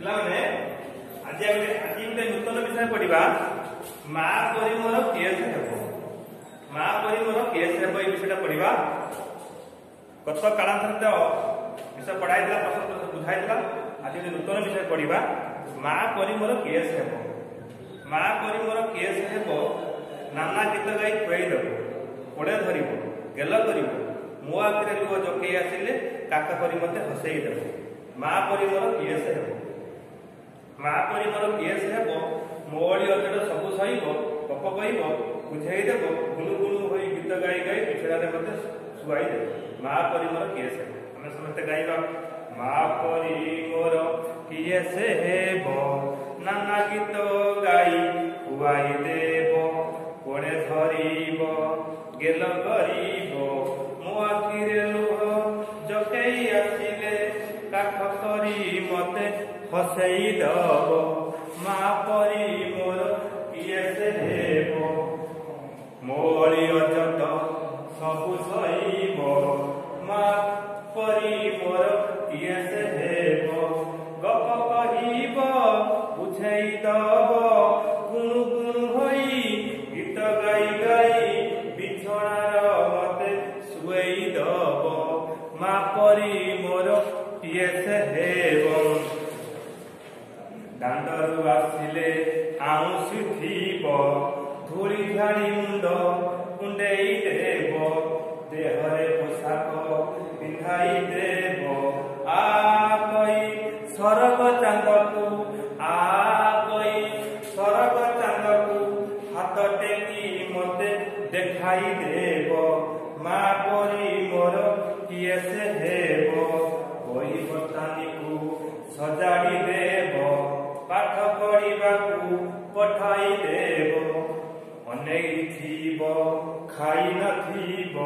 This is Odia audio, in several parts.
ପିଲାମାନେ ଆଜି ଗୋଟେ ନୂତନ ବିଷୟ ପଢିବା ମା ପରି ମୋର କେସ୍ ହେବ। ମା ପରି ମୋର କେସ୍ ହେବ এই বিষয়টা পড়িবা। গত কালান্তরে বিষয় পড়াইছিলা প্রশ্ন বুঝাইছিলা। আজ ଗୋଟେ নূতନ বিষয় পড়িবা মা পରି ମୋର କେସ୍ ହେବ। ମା ପରି ମୋର କେସ୍ ହେବ ନାନା ଗୀତ ଗାଇ ଖୁଆଇ ଦେବ କୋଡ଼େ ଧରିବ ଗେଲ କରିବ ମୋ ଆଖିରେ ଲୁହ ଜକେଇ ଆସିଲେ କାକ କରି ମତେ ହସେଇ ଦେବ। ମା ପରି ମୋର କେସ୍ ହେବ। ମା ପରି ମୋର କେସ୍ ହେବ ମୋଳି ଅଜଡ଼ ସବୁ ସହିବ ଗପ କହିବ ବୁଝେଇ ଦେବ ଗୁଣୁ ଗୁଣୁ ହୋଇ ଗୀତ ଗାଇ ଗାଇ ବିଛଣାରେ ମତେ ଶୁଆଇ ଦେବ। ମା ପରି ମୋର କେସ୍ ହେବ। ଆମେ ସମସ୍ତେ ଗାଇବା ମା ପରି ମୋର କେସ୍ ହେବ ନାନା ଗୀତ ଗାଇ ଖୁଆଇ ଦେବ କୋଡ଼େ ଧରିବ ଗେଲ କରିବ ମୋ ଆଖିରେ ଲୁହ ଜକେଇ ଆସିଲେ କାଠ କରି ମତେ ହସେଇ ଦବ। ମା ପରି ମୋର କେସ୍ ହେବ ମୋଳି ଅଜଟ ସବୁ ସହିବ। ମା ପରି ମୋର କେସ୍ ହେବ ଗପ କହିବ ବୁଝେଇ ଦବ ଗୁଣୁ ଗୁଣୁ ହୋଇ ଗୀତ ଗାଇ ଗାଇ ବିଛଣାର ମତେ ଶୁଏଇ ଦବ। ମା ପରି ମୋର କେସ୍ ହେବ। ଦାଣ୍ଡରୁ ଆସିଲେ ଆଉଁସି ଥିବ ଧୂଳି ଝାଡ଼ି ମୁଣ୍ଡ କୁଣ୍ଡେଇ ଦେବ ଦେହରେ ପୋଷାକ ପିନ୍ଧାଇ ଦେବ ଆ କହି ସରଗ ଚାନ୍ଦକୁ ଆ କହି ସରଗ ଚାନ୍ଦକୁ ହାତ ଟେକି ମତେ ଦେଖାଇ ଦେବ। ମା ପରି ମୋର କେସ୍ ହେବ ବହି ବସ୍ତାନୀକୁ ସଜାଡ଼ି ଦେବ ପାଠ ପଢ଼ିବାକୁ ପଠାଇ ଦେବ ଅନେଇ ଥିବ ଖାଇ ନଥିବ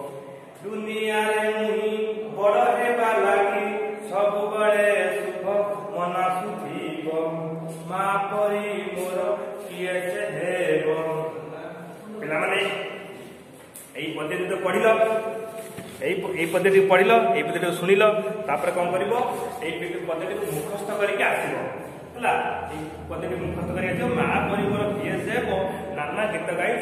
ଦୁନିଆରେ ମୁହିଁ ବଡ଼ ହେବା ଲାଗି ସବୁବେଳେ ଶୁଭ ମନାସୁଥିବ। ମା ପରି ମୋର କେସ୍ ହେବ। ପିଲାମାନେ এই পদ্ধতি তো পড়িল এই পদ্ধতি পড়িল এই পদ্ধতি শুনিল তারপরে কম করিব এই পদ্ধতি মুখস্থ করিকি আসিব ହେଲା। এই পদ্ধতি মুখস্থ করি আসিব মা পরি মোর কেସ୍ ହେବ নানা গীত গাই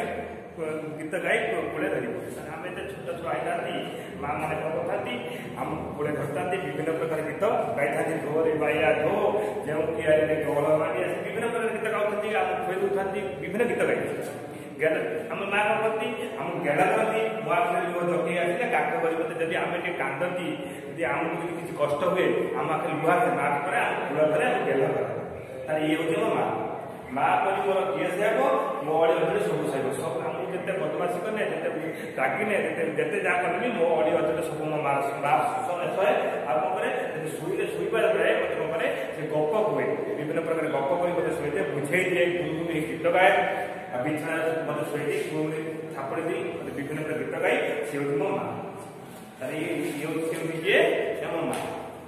কোড়ে ধরিব। আমি তো ছোট ছুଆ ହେଇଥାନ୍ତି ମା ମାନେ କଣ କରିଥାନ୍ତି ଆମ କୋড়େ ଧରିଥାନ୍ତି ବିଭିନ୍ନ ପ୍ରକାର ଗୀତ ଗାଇଥାନ୍ତି ଢୋରେ ବାଇଆ ଢୋ ଯେଉଁ କିଆରିରେ ଗହଳ ମାଡ଼ି ଆସି ବିଭିନ୍ନ ପ୍ରକାର ଗୀତ ଗାଉଥାନ୍ତି ଆମକୁ ଖୁଆଇ ଦେଉଥାନ୍ତି ବିଭିନ୍ନ ଗୀତ ଗାଇଥାନ୍ତି। ଆମ ମା କଣ କରନ୍ତି ଆମକୁ ଗେଲ କରନ୍ତି ମୋ ଆଖିରେ ଲୁହ ଜକେଇ ଆସିଲେ କାକ କରି ମତେ ଯଦି ଆମେ ଟିକେ କାନ୍ଦନ୍ତି ଯଦି ଆମକୁ ଯଦି କିଛି କଷ୍ଟ ହୁଏ ଆମ ଆଖିରେ ଲୁହ ଆସେ ମା ପରେ ଆମ କୂଳ ଧରେ ଆମେ ଗେଲ କରେ ତାହେଲେ ଇଏ ହଉଛି ମୋ ମା। ମା ପରି ମୋର କେସ୍ ହେବ ମୋ ଅଳି ଅଜରେ ସବୁ ସହିବ। ସବୁ ଆମକୁ ଯେତେ ବଦମାସି କଲେ ଯେତେ ରାଗିଲେ ଯେତେ ଯାହା କଲେ ବି ମୋ ଅଳି ଅଜରେ ସବୁ ମୋ ମା ସହେ। ଆଉ କଣ କରେ ଯଦି ଶୋଇବାର ବେଳେ ମତେ କଣ କରେ ସେ ଗପ ହୁଏ ବିଭିନ୍ନ ପ୍ରକାର ଗପ କରି ମତେ ଶୋଇଦିଏ ବୁଝେଇ ଦିଏ ଗୁଣଗୁଣି ଗୀତ ଗାଏ ଆଉ ବିଛଣାରେ ମତେ ଶୋଇ ଦେଇ ଗୁଣଗୁଣି ଥାପଡ଼ି ଦେଇ ମତେ ବିଭିନ୍ନ ପ୍ରକାର ଗୀତ ଗାଇ ସେ ହଉଛି ମୋ ମା। ତାହେଲେ ଇଏ ହଉଛି ମୋ ମା।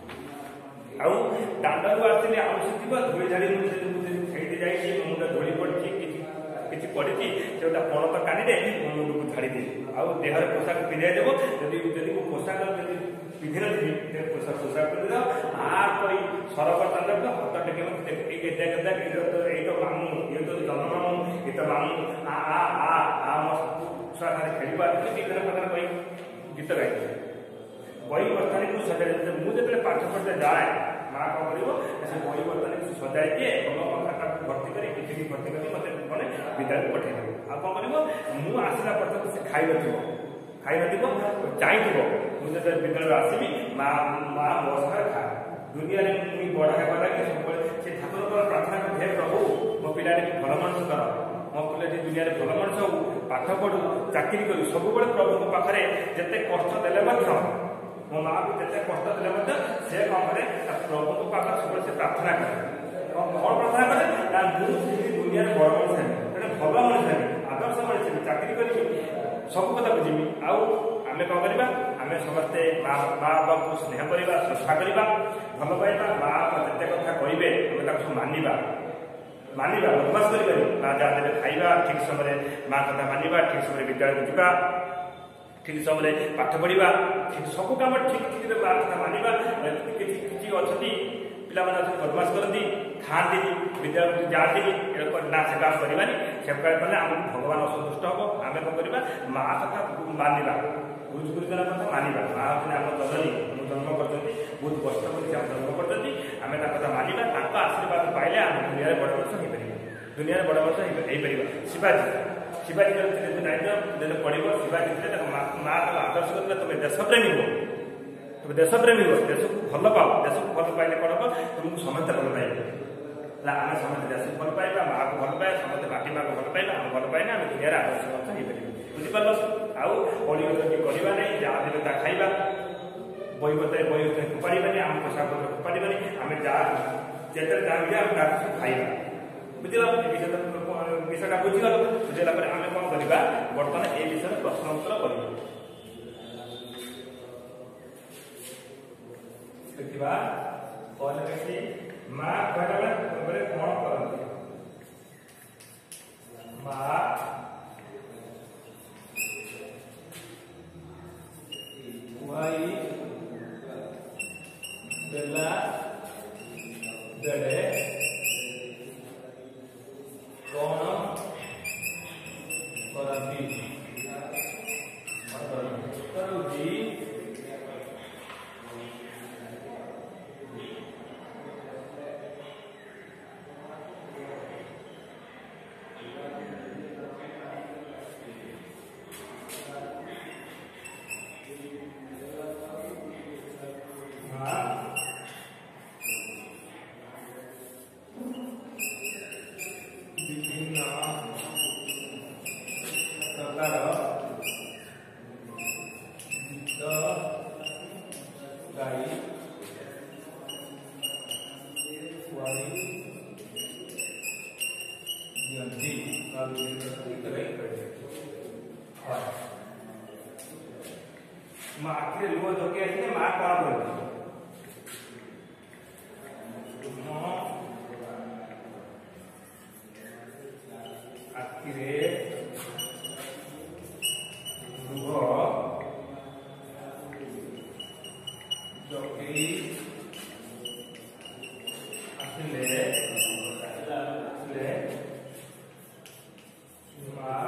ଆଉ ଦାଣ୍ଡରୁ ଆସିଲେ ଆଉଁସି ଥିବ ଧୂଳି ଝାଡ଼ି ସେଇଠି ଯାଇଛି ମୋ ମୁଣ୍ଡ ଧୂଳି ପଡ଼ିଛି କିଛି ପଡ଼ିଛି ସେ ଗୋଟେ ପଣତ କାନିରେ ମୋ ମୁଣ୍ଡକୁ ଝାଡ଼ି ଦିଏ ଆଉ ଦେହରେ ପୋଷାକ ପିନ୍ଧାଇ ଦେବ। ଯଦି ମୁଁ ପୋଷାକ ଯଦି ପିନ୍ଧି ନଥିବି ପୋଷାକ ପିନ୍ଧିଦେବ ଆ କହି ସରଗ ଚାନ୍ଦକୁ ହାତ ଟେକି ମତେ ଏଇ ତ ମାମୁଁ ଇଏ ତ ଜନ୍ମ ମାମୁଁ ଇଏ ତ ମାମୁଁ ଆ ମୋ ଛୁଆ ଖାଲି ଖେଳିବା ବିଭିନ୍ନ ପ୍ରକାର କହି ଗୀତ ଗାଇଥାଏ। ବହି ବର୍ତ୍ତମାନକୁ ସଜାଇ ମୁଁ ଯେତେବେଳେ ପାଠ ପଢ଼ିତେ ଯାଏ ମା କଣ କରିବ ସେ ବହି ବର୍ତ୍ତମାନକୁ ସଜାଇ ଦିଏ ଖାତାକୁ ଭର୍ତ୍ତି କରି କିଛି ଭର୍ତ୍ତି କରି ମତେ ମାନେ ବିଦ୍ୟାଳୟକୁ ପଠେଇ ଦେବ। ଆଉ କଣ କରିବ ମୁଁ ଆସିଲା ପର୍ଯ୍ୟନ୍ତ ସେ ଖାଇନଥିବ ଚାହିଁଥିବ ମୁଁ ଯେତେବେଳେ ବିଦ୍ୟାଳୟରୁ ଆସିବି ମା ମୋ ସାଙ୍ଗରେ ଖାଏ। ଦୁନିଆରେ ମୁଁ ବଡ଼ ହେବା ଲାଗି ସବୁବେଳେ ସେ ଠାକୁରଙ୍କର ପ୍ରାର୍ଥନା କରିଥାଏ ପ୍ରଭୁ ମୋ ପିଲାଟି ଭଲ ମଣିଷ କର ମୋ ପିଲାଟି ଦୁନିଆରେ ଭଲ ମଣିଷ ହଉ ପାଠ ପଢ଼ୁ ଚାକିରି କରୁ ସବୁବେଳେ ପ୍ରଭୁଙ୍କ ପାଖରେ ଯେତେ କଷ୍ଟ ଦେଲେ ମଧ୍ୟ ମୋ ମାଆକୁ ଯେତେ କଷ୍ଟ ଦେଲେ ମଧ୍ୟ ସେ କଣ କରେ ପ୍ରଭୁଙ୍କ ପାଖରେ ସବୁବେଳେ ସେ ପ୍ରାର୍ଥନା କରେ। କଣ ପ୍ରାର୍ଥନା କରେ ନା ମୁଁ ସେମିତି ଦୁନିଆରେ ବଡ଼ ମଣିଷ ହେବି ଗୋଟେ ଭଲ ମଣିଷ ହେବି ଆଦର୍ଶ ମଣିଷ ହେବି ଚାକିରି କରିବି ସବୁ କଥା ବୁଝିବି। ଆଉ ଆମେ କଣ କରିବା ଆମେ ସମସ୍ତେ ମା ବାପାଙ୍କୁ ସ୍ନେହ କରିବା ଶ୍ରଦ୍ଧା କରିବା ଭଲ ପାଇବା ମା ବାପା ଯେତେ କଥା କହିବେ ଆମେ ତାକୁ ସବୁ ମାନିବା ବଦମାସ କରିବାନି ମା ଯାହା ଦେଲେ ଖାଇବା ଠିକ ସମୟରେ ମା କଥା ମାନିବା ଠିକ ସମୟରେ ବିଦ୍ୟାଳୟକୁ ଯିବା ଠିକ ସମୟରେ ପାଠ ପଢ଼ିବା ଠିକ ସବୁ କାମ ଠିକ ଠିକରେ ମା କଥା ମାନିବା। କିଛି ଅଛନ୍ତି ପିଲାମାନେ ଅଛନ୍ତି ବଦମାସ କରନ୍ତି, ଖାଆନ୍ତିନି, ବିଦ୍ୟାଳୟକୁ ଯାଆନ୍ତିନି, ନା ସେବା କରିବାନି। ସେବା କଲେ ଆମକୁ ଭଗବାନ ଅସନ୍ତୁଷ୍ଟ ହେବ। ଆମେ କ'ଣ କରିବା? ମା କଥା ମାନିବା, ଗୁରୁଜନ କଥା ମାନିବା। ମା ହେଉଛନ୍ତି ଆମ ଜନନୀ, ଆମକୁ ଜନ୍ମ କରିଛନ୍ତି, ବହୁତ କଷ୍ଟ କରି ସେ ଆମ ଜନ୍ମ କରିଛନ୍ତି। ଆମେ ତାଙ୍କ କଥା ମାନିବା, ତାଙ୍କ ଆଶୀର୍ବାଦ ପାଇଲେ ଆମେ ଦୁନିଆରେ ବଡ଼ ମଣିଷ ହେଇପାରିବା। ଦୁନିଆରେ ବଡ଼ ମଣିଷ ହେଇପାରିବା। ଶିବାଜୀ ଯେତେବେଳେ ପଢ଼ିବ, ଶିବାଜୀ ଥିଲେ ତାଙ୍କ ମା ତାଙ୍କ ଆଦର୍ଶ କରିଥିଲେ, ତୁମେ ଦେଶପ୍ରେମୀ ହୁଅ, ତୁମେ ଦେଶପ୍ରେମୀ ହୁଅ, ଦେଶକୁ ଭଲ ପାଅ। ଦେଶକୁ ଭଲ ପାଇଲେ କ'ଣ ହେବ? ତୁମକୁ ସମସ୍ତେ ଭଲ ପାଇବେ। ହେଲା ଆମେ ସମସ୍ତେ ଦେଶକୁ ଭଲ ପାଇବା, ମାଆକୁ ଭଲ ପାଇବା, ସମସ୍ତେ ମାଟି ମାଆକୁ ଭଲ ପାଇବା। ଆମେ ଭଲ ପାଇଲେ ଆମେ ଦୁନିଆରେ ଆଦର୍ଶ ମଣିଷ ହେଇପାରିବା। ବୁଝିପାରିଲ? ଆଉ ଅଳିଗତି କରିବା ନାହିଁ, ଯାହା ଦେବେ ତାହା ଖାଇବା, ବହି ବତାଏ ବହି ଫୋପାଡ଼ିବାନି, ଆମ ପୋଷାକ ପତ୍ର ଫୋପାଡ଼ିବାନି। ଆମେ ଯାହା ଯେତେବେଳେ ଚାହିଁବା ଆମେ ତାକୁ ସବୁ ଖାଇବା। ବୁଝିଲ? ଏ ବିଷୟଟା ବୁଝିଗଲ। ବୁଝିଲା ପରେ ଆମେ କ'ଣ କରିବା? ବର୍ତ୍ତମାନ ଏ ବିଷୟରେ ପ୍ରଶ୍ନ ଉତ୍ତର କରିବା। ଦେଖିବା ମା କହିଲା ବେଳେ କ'ଣ କରନ୍ତି? ମା ଖୁଆଇ ଦେଲା ବେଳେ କ'ଣ କରନ୍ତି? आखिर लुह धोके आसने माँ कौन बोलती आखिर लुह धोके आसले माँ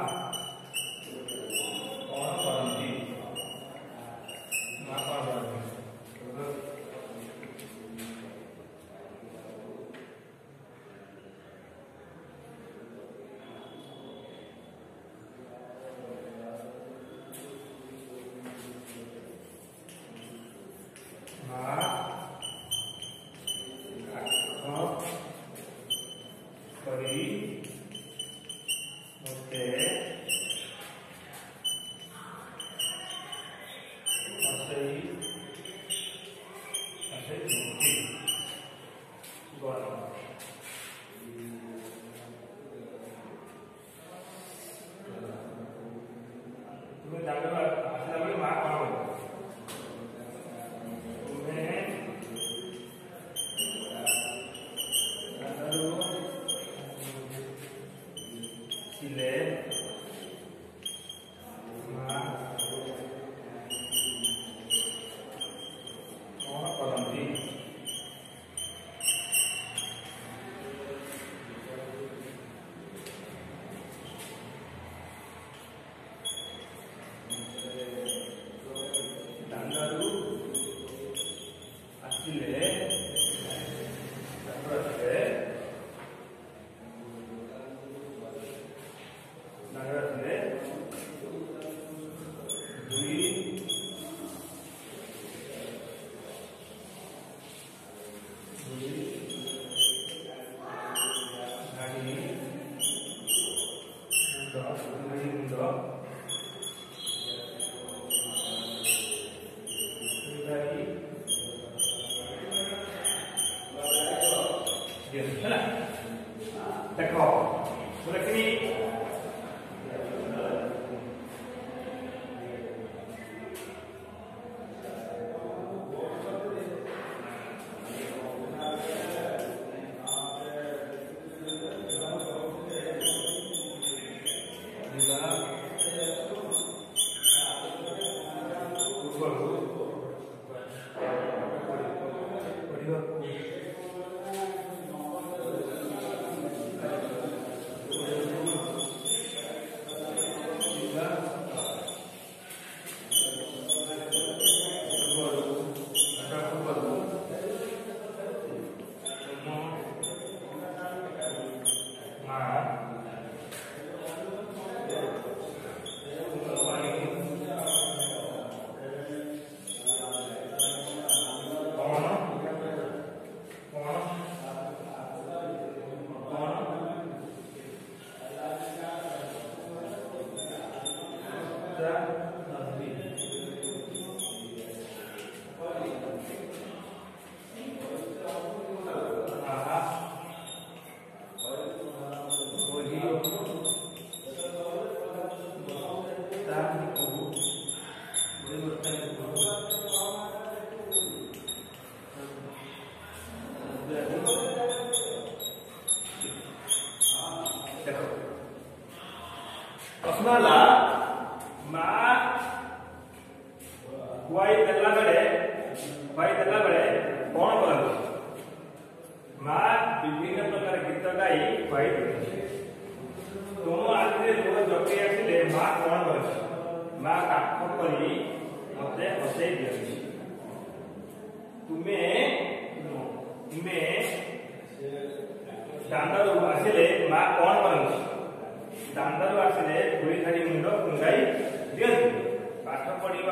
देख प्रश्न है माँ खुआई देला बेले कौन करती माँ विभिन्न प्रकार गीत गाई खुआई देती तुम आखिर लोग जगे आसिले माँ कौन कर माँ काठ करी मत हसई दिखती तुम्हें दांदर आसिले माँ कौन करती दांदर आसिले धूली खाली मुंड कुंगाई दिखती पाठ पढ़ा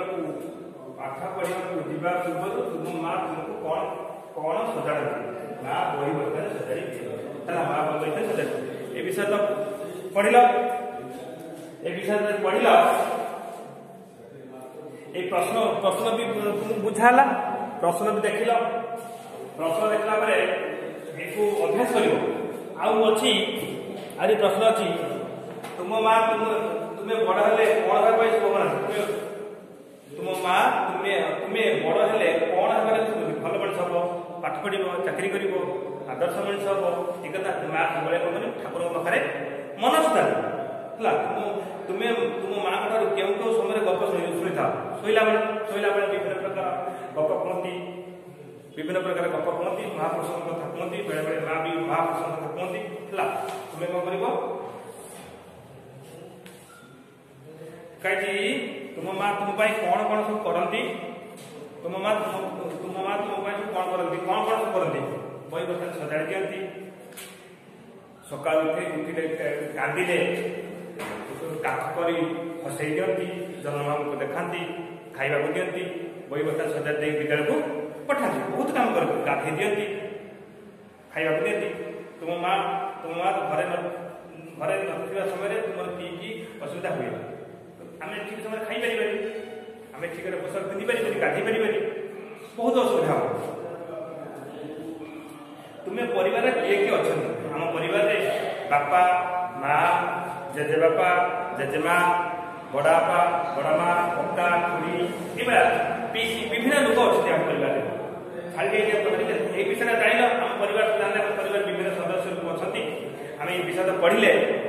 जीवा पूर्व तुम माँ तुमको कौन कौन सजाड़ माँ बही बर्तन सजाड़ी माँ बही सजाड़ी ए विषय तो पढ़ ये प्रश्न भी बुझाला प्रश्न भी देख प्रश्न देखला पर अभ्यास कर प्रश्न अच्छी तुम माँ तुम्हें बड़ हेले कौन तुम माँ तुम्हें बड़ हेले कौन भल मनीष हम पाठ पढ़ चाकरी कर आदर्श मनीष हम एक माँ सब ठाकुर पाखे मनस्था तुम्हें तुम माँ ठार क्यों समय गप शुणी था शोला बेले विभिन्न प्रकार गप कहती महापुरुष कथा कहती बेले बेले माँ भी महापुरुष कथा कहती तुम्हें कौन कर कहीं तुम माँ तुम कौन कौन सब करती तुम माँ तुम सब कौन करती बही बर्तन सजाड़ी दिखती सका उठिले कांदिले काठ कर हसई दिखती जन्मबाबू को देखती खावा दिखती बही बर्तन सजा दे विद्यालय को पठाती बहुत काम कर गाधे दिखती खावा दिखती तुम माँ घरे ना समय तुम पीकी असुविधा हुए आम ठीक समय खाई पार आम ठीक पोषाक पिंधि पार गाधे पार बहुत असुविधा हो तुम्हें परिवार किए किए अच्छा आम परिवार बापा माँ जेजे बापा जेजेमा बड़ापा बड़मा कका खुड़ी विभिन्न लोक अच्छा आम परिवार खाली ये विषय जान आम परिवार जान परिवार विभिन्न सदस्य लोग अच्छा आम ये विषय तो पढ़ले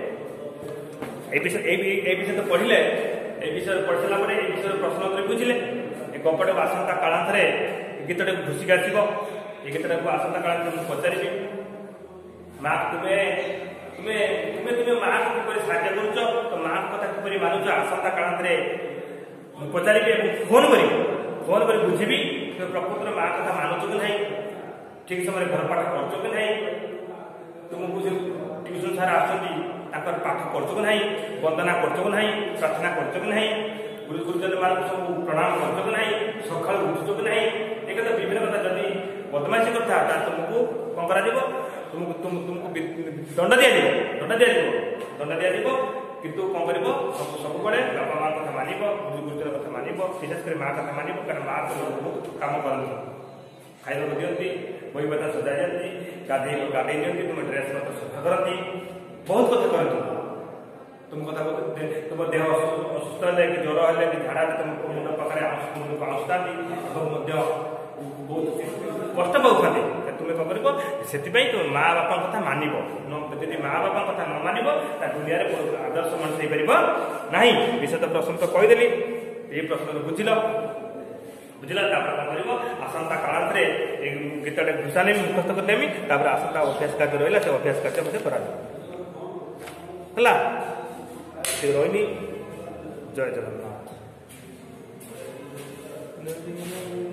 विषय तो पढ़ले विषय पढ़ सारा ये विषय प्रश्न उत्तर बुझिले गपटे आसंता कालांतर गीतटे घुषिक आसो ये गीतटा को आसंता कालांतर पचारि माँ तुम्हें माँ को किपर साज्य कर तो माँ कथा किपर मानुच आसंता कालांतर पचारि फोन कर बुझी प्रकृतर माँ कथा मानुच कि ना ठीक समय घर पाठ करच कि ना तुमको ट्यूशन सार आसती पाठ करच कि ना वंदना करच कि ना प्रार्थना करच कि ना गुरुजन मान सब प्रणाम करच कि ना सका उठुच कि ना एक विभिन्न कथा जदि बदमाशी करता तुमको कौन कर तुमको दंड दिया किंतु कौन कर सब बापा माँ कथा मान गुरुजन कथा मान विशेषकर माँ कथा मान कारण माँ तो बहुत कम करती खाइबा दिखती बही बता सजा दिखती गाधे दिखती तुम ड्रेस मत सफा करती बहुत कथा करती तुम कथा तुम देह असुस्थ है कि ज्वर है कि झाड़ा तुम मुंड पाखे मुंड को आसुता बहुत कष्ट पाते तुम्हें कौन कर से तुम माँ बापा कथा मान जी माँ बापा कथा न मान दुनिया आदर्श मनीष हो पार ना विषय तो प्रश्न तो कहीदेली ये प्रश्न बुझिल कौन कर आसंता कालांतर गीतटे घुषा नहीं मुखस्त करदेमी आसंता अभ्यास कार्य रहा से अभ्यास कार्य मुझे करा रही जय जगन्नाथ।